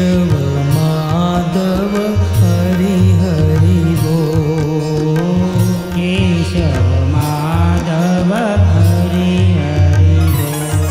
केशव माधव हरि हरि बोल। केशव माधव हरि हरि बोल।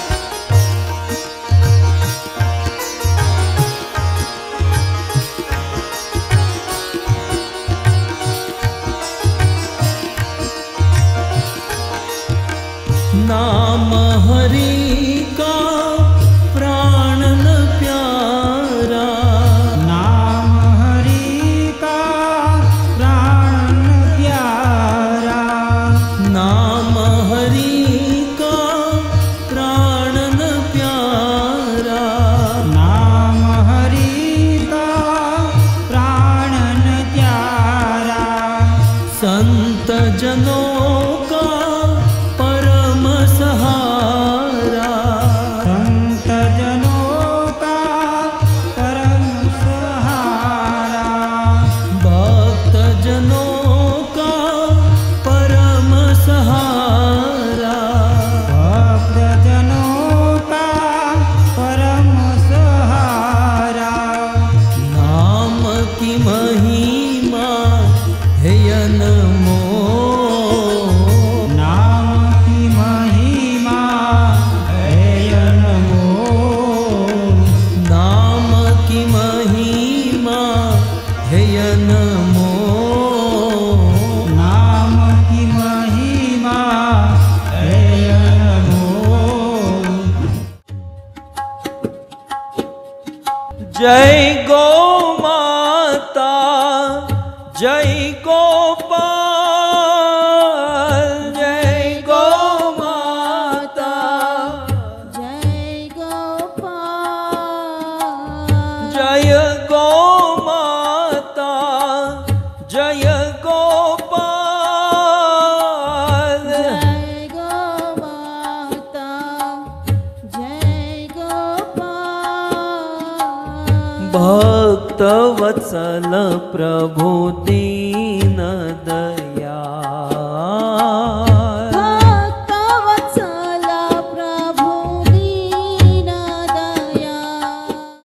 नाम हरि का प्राण न प्यारा, नाम हरि का प्राण प्यारा, नाम हरि का प्राण न प्यारा, नाम हरि का प्राण प्यारा। संत जनों का परम सहारा, संत जनों का परम सहारा, भक्त जनों का परम सहारा, भक्त जनों का परम सहारा। नाम की महिमा है अनमोल, नाम की महिमा है अनमोल, नाम की महिमा है अनमोल, नाम की महिमा है अनमोल। जय गो माता जय गोपाल, जय गो माता जय गोपाल, जय गो माता जय गोपाल, जय गो माता जय गोपाल। भक्त वत्सल प्रभु दीन दयाल,